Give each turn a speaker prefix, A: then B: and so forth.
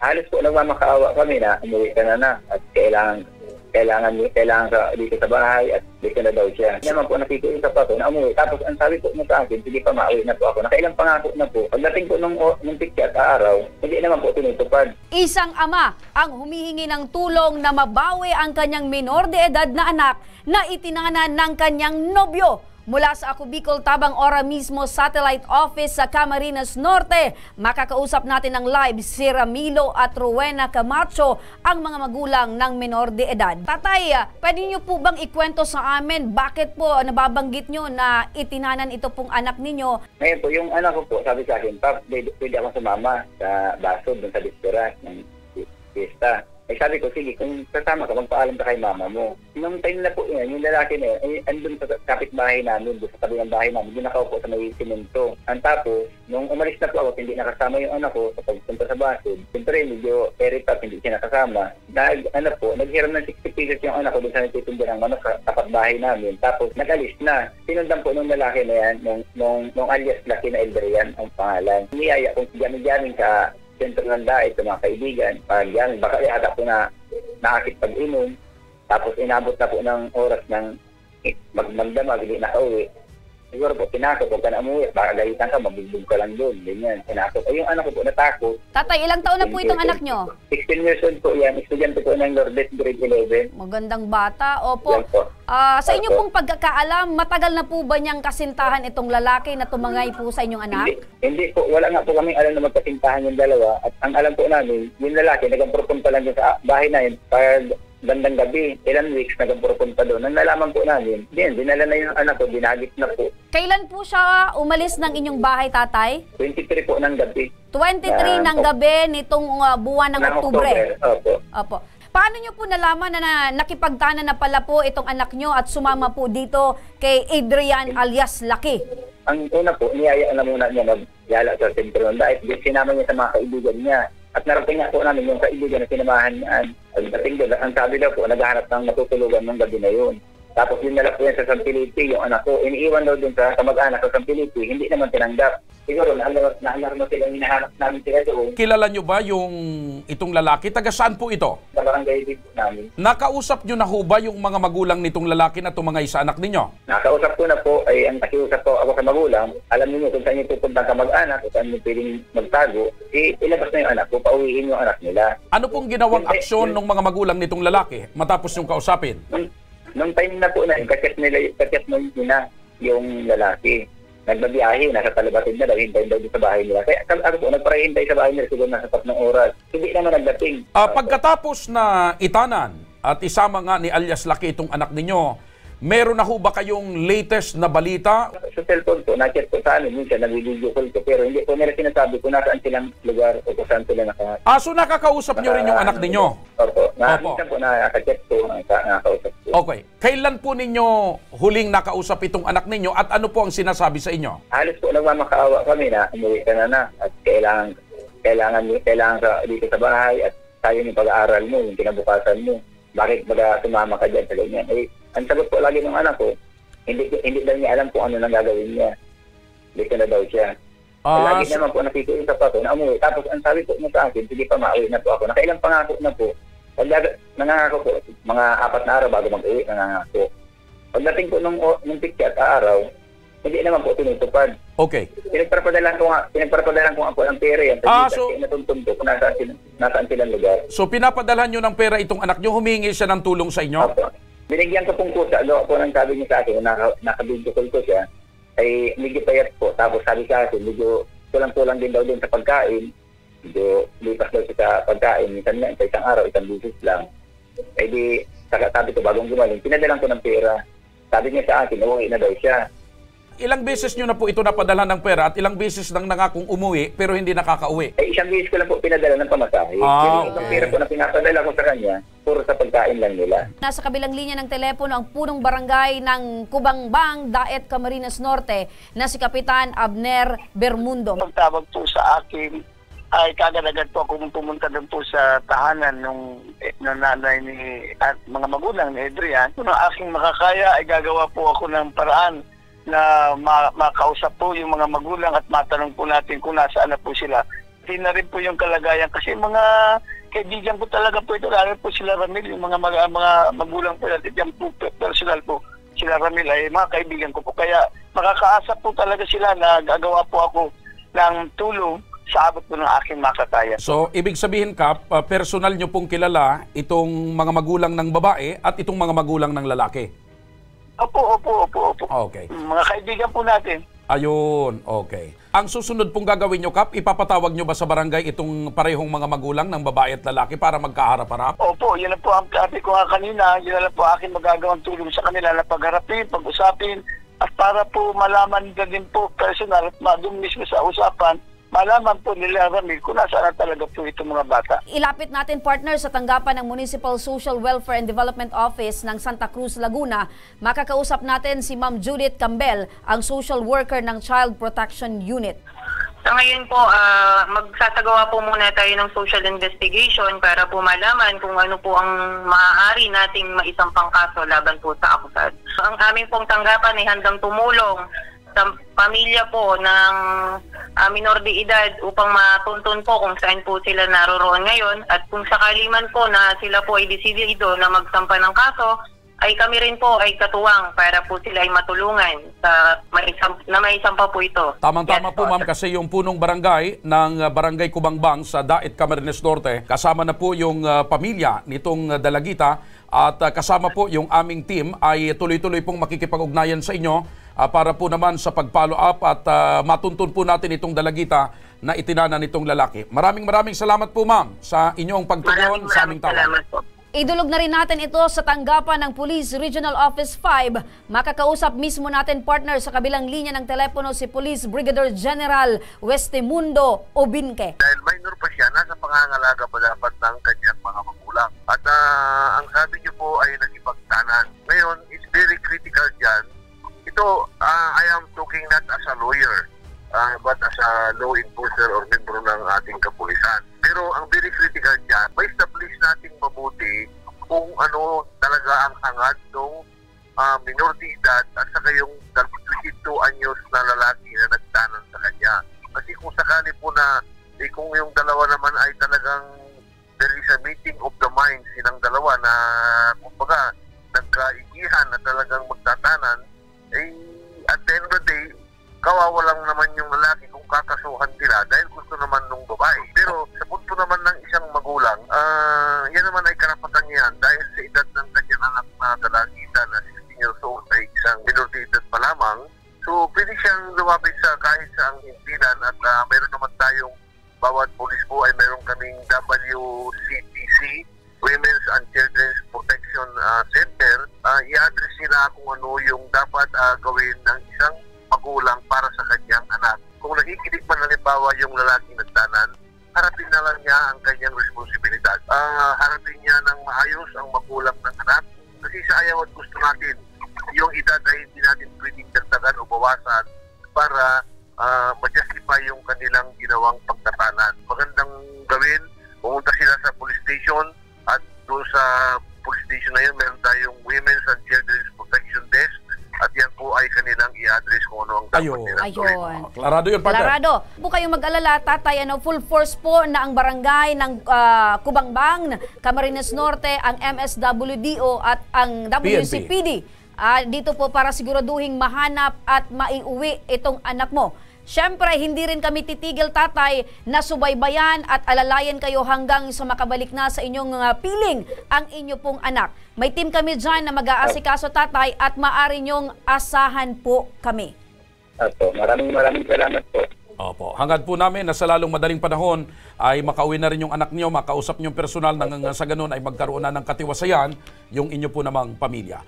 A: halos po nagmamakaawa kami na umuwi ka na at kailangan ka dito sa bahay at dito na daw siya. Hindi naman po nakikiusap ako na umuwi. Tapos ang sabi po niya sa akin, sige pa, mauwi na po ako. Nakailang pangako na po. Pagdating po nung picture at araw, hindi naman po tinutupad.
B: Isang ama ang humihingi ng tulong na mabawi ang kanyang minor de edad na anak na itinanan ng kanyang nobyo. Mula sa Ako Bicol Tabang Ora mismo Satellite Office sa Camarines Norte, makakausap natin ng live si Ramilo at Rowena Camacho, ang mga magulang ng menor de edad. Tatay, pwede niyo po bang ikwento sa amin bakit po nababanggit niyo na itinanan ito pong anak ninyo?
A: Ngayon po, yung anak ko po, sabi sa akin, Pap, pwede akong sumama sa basod dun sa dispera ng fiesta. Eh sabi ko, sige, kung kasama ka, magpaalam ka kay mama mo. Nung time na po yan, yung lalaki na yun, andun sa kapitbahay namin, doon sa tabi ng bahay namin, yung nakaupo sa may simento. Ang tapos, nung umalis na po ako, hindi nakasama yung anak ko sa pagpunta sa basod. Siyempre, medyo eripat, hindi siya nakasama. Naghiram ng 60 pesos yung anak ko doon sa nagtitinda ng manok sa tapat bahay namin. Tapos, nag-alis na. Sinundan po nung lalaki na yan, nung alias Lucky na Eldrian, ang pangalan. Niyaya kung jamin-jamin ka, sentro ng dait sa mga kaibigan, pag yan, baka yata po na nakakit pag-inom, tapos inabot na po ng oras ng magdamag, hindi nakauwi. Siguro po, tinakot, huwag ka na umuwi, baka gayitan ka, mabugbog ka lang doon, ganyan, tinakot. Ay, yung anak ko po, natakot.
B: Tatay, ilang taon na po itong anak nyo?
A: 16 years old po yan, estudyante po ng Lourdes, grade 11.
B: Magandang bata, opo.
A: Po.
B: Sa inyo pong pagkakaalam, matagal na po ba niyang kasintahan itong lalaki na tumangay po sa inyong anak?
A: Hindi po, wala nga po kaming alam na magkasintahan yung dalawa. At ang alam po namin, yung lalaki, nag-propunta lang sa bahay na yun, pag bandang gabi, ilang weeks, nag-propunta doon. Nang nalaman po namin, dinala na yung anak ko, binagit na po.
B: Kailan po siya umalis ng inyong bahay, tatay?
A: 23 po ng gabi.
B: 23 ng gabi nitong buwan ng Oktubre.
A: Opo.
B: Opo. Paano nyo po nalaman na nakipagtana na pala po itong anak nyo at sumama po dito kay Adrian alias Lucky?
A: Ang una po, niyayaan na muna niya magyala sa sentro ng dait. Sinama niya sa mga kaibigan niya. At narating nga po namin yung kaibigan na sinamahan niya. Pagdating doon, ang sabi daw po, naghahanap ng matutulugan ng gabi na yun. Tapos yun nalap po yan sa San Felipe, yung anak ko. Iniiwan daw dun sa kamag-anak sa San Felipe, hindi naman tinanggap. Siguro, naalarma silang hinahanap namin sila doon.
C: Kilala nyo ba yung itong lalaki? Taga saan po ito?
A: Sa barangay din po namin.
C: Nakausap nyo na ho ba yung mga magulang nitong lalaki na tumangay sa anak ninyo?
A: Nakausap ko na po, ay ang nakiusap ko ako sa magulang. Alam niyo kung saan niyo pupunta kamag-anak, kung saan niyo pwedeng magtago, ilabas na yung anak ko, pauwiin yung anak nila.
C: Ano pong ginawang aksyon ng mga magulang nitong lalaki matapos yung kausapin?
A: Nung time na po na, kasyat nila yung lalaki. Nagbabiyahe, nasa Talabatid na daw, hintayin daw sa bahay nila. Kaya ako po, nagparahintay sa bahay nila siguro nasa 3 oras. Hindi naman nagdating.
C: Pagkatapos na itanan at isama nga ni alias Lucky itong anak ninyo, meron na ho ba kayong latest na balita?
A: Sa cellphone po, na-chat po sa amin, minsan nag-video call ko, pero hindi po nila sinasabi kung nasaan silang lugar o kung saan sila
C: so nakakausap nyo rin yung anak ninyo?
A: Opo. Minsan po nakaka-chat po, nakakausap po.
C: Okay. Kailan po ninyo huling nakausap itong anak ninyo at ano po ang sinasabi sa inyo?
A: Halos po nagmamakaawa kami na umuwi ka na at kailangan ka dito sa bahay at tayo yung pag-aaral mo, yung kinabukasan mo. Bakit baga tumama ka dyan sa ganyan? Ang sagot po lagi ng anak ko, hindi daw niya alam kung ano nang gagawin niya. Dito na daw siya. Lagi naman po nakikiusap ako na umuwi. Tapos ang sabi po niya sa akin, sige pa, mauwi na po ako. Nakailang pangako na po. Nangangako po, mga 4 na araw bago mag-uwi, nangangako. Pagdating po nung picture at araw, hindi naman po tinutupad.
C: Okay.
A: Pinagparapadalan ko ako ng pera yan. So natuntun ko kung nasaan silang lugar.
C: So pinapadalhan nyo ng pera itong anak nyo, humingi siya ng tulong sa inyo?
A: Opo. Binigyan ko pong kusa, po nang sabi niya sa akin, naka-video call ko siya, ay medyo payat po. Tapos sabi sa akin, medyo kulang-kulang din daw din sa pagkain. Medyo lipas daw siya sa pagkain. Minsan nga, sa isang araw, isang bisis lang. Ay di, sabi ko, bagong gumaling, pinadalan ko ng pera. Sabi niya sa akin, uuwi na daw siya.
C: Ilang beses nyo na po ito napadala ng pera at ilang beses nang nangakong umuwi pero hindi nakakauwi?
A: Isang beses ko lang po pinadala ng pamasahe. Pero itong pera po na pinapadala ko sa kanya, puro sa pagkain lang nila.
B: Nasa kabilang linya ng telepono ang punong barangay ng Kubangbang, Daet, Camarines Norte na si Kapitan Abner Bermundo.
D: Pagtawag po sa akin ay kagad-agad po akong pumunta doon po sa tahanan ng nanay at mga magulang ni Adrian. Kung ang aking makakaya ay gagawa po ako ng paraan na makausap po yung mga magulang at matanong po natin kung nasaan na po sila. din na rin po yung kalagayan. Kasi mga kaibigan ko talaga po ito, lalo po sila Ramil, yung mga magulang po natin, yung po, personal po, sila Ramil ay mga kaibigan ko po. Kaya makakaasa po talaga sila na gagawa po ako ng tulong sa abot po ng aking makakaya.
C: So, ibig sabihin, Kap, personal nyo pong kilala itong mga magulang ng babae at itong mga magulang ng lalaki?
D: Opo.
C: Okay.
D: Mga kaibigan po natin.
C: Ayun, okay. Ang susunod pong gagawin nyo, Kap, ipapatawag nyo ba sa barangay itong parehong mga magulang ng babae at lalaki para magkaharap-harap?
D: Opo, yun na po ang sabi ko nga kanina, yun na po aking magagawang tulong sa kanila na pagharapin, pag-usapin, at para po malaman na din po personal at doon mismo sa usapan, malaman po nila Ramil kung nasaan talaga po itong mga bata.
B: Ilapit natin, partner, sa tanggapan ng Municipal Social Welfare and Development Office ng Santa Cruz, Laguna. Makakausap natin si Ma'am Judith Cambel, ang social worker ng Child Protection Unit.
E: So ngayon po, magsasagawa po muna tayo ng social investigation para po malaman kung ano po ang maaari nating maisampang kaso laban po sa akusad. Ang aming pong tanggapan ay handang tumulong sa pamilya po ng minor de edad upang matuntun po kung saan po sila naroroon ngayon, at kung sakali man po na sila po ay desidido na magsampa ng kaso, ay kami rin po ay katuwang para po sila ay matulungan sa maisampa po ito.
C: Tamang-tama po, ma'am, kasi yung punong barangay ng Barangay Kubangbang sa Dait, Camarines Norte, kasama na po yung pamilya nitong dalagita, at kasama po yung aming team ay tuloy-tuloy pong makikipag-ugnayan sa inyo para po naman sa pag-follow up at matuntun po natin itong dalagita na itinana nitong lalaki. Maraming salamat po, ma'am, sa inyong pagtugon sa aming tawag.
E: Salamat po.
B: Idulog na rin natin ito sa tanggapan ng Police Regional Office 5. Makakausap mismo natin, partner, sa kabilang linya ng telepono si Police Brigadier General Westemundo Obinque.
F: Dahil minor pa siya, nasa pangangalaga pa dapat ng kanyang mga magulang. At ang sabi niyo po ay nakipagtanan. Ngayon, it's very critical dyan. Ito, I am talking not as a lawyer, but as a law enforcer or member ng ating kapulisan. Pero ang very critical dyan, ma-establish natin mabuti kung ano talaga ang hangad ng minor de edad at saka yung 22 anyos na lalaki na nagtanan sa kanya. Kasi kung sakali po na, kung yung dalawa naman ay talagang there is a meeting of the minds silang dalawa na kumbaga nagkaigihan na talagang magtatanan, at the end of the day, kawawa lang naman yung lalaki kung kakasuhan sila dahil gusto naman nung babae. Pero sa punto naman ng isang magulang, yan naman ay karapatan yan dahil sa edad ng kanyang anak na dalagita na 16 years old ay isang minor de edad pa lamang. So pwede siyang lumapit sa kahit sa ang himpilan, at meron naman tayong bawat polis po ay meron kaming WCTC, Women's and Children's Protection Center. I-address nila kung ano yung dapat gawin ng isang magulang para sa kanyang anak. Kung nakikinig man halimbawa yung lalaking nagtanan, harapin na lang niya ang kanyang responsibilidad. Harapin niya ng maayos ang magulang ng anak, kasi sa ayaw at gusto natin, yung edad ay hindi natin pwedeng dagdagan o bawasan para ma-justify yung kanilang ginawang pagtatanan. Magandang gawin, pumunta sila sa police station, at doon sa police station na yun, meron tayong Women's and Children's Protection Desk, at yan po ay kanilang i-address kung ano ang dapat nila.
B: Ayun.
C: Klarado yun, partner.
B: Klarado. Po kayong mag-alala, tatay, full force po na ang barangay ng Kubangbang, Camarines Norte, ang MSWDO at ang WCPD. Dito po para siguraduhin mahanap at maiuwi itong anak mo. Siyempre, hindi rin kami titigil, tatay, na subaybayan at alalayan kayo hanggang sa makabalik na sa inyong piling ang inyo pong anak. May team kami dyan na mag-aasikaso, tatay, at maaari nyong asahan po kami.
A: Opo, maraming salamat po.
C: Opo. Hangad po namin na sa lalong madaling panahon ay makauwi na rin yung anak niyo, makausap niyo personal, nang sa ganun ay magkaroon na ng katiwasayan yung inyo po namang pamilya.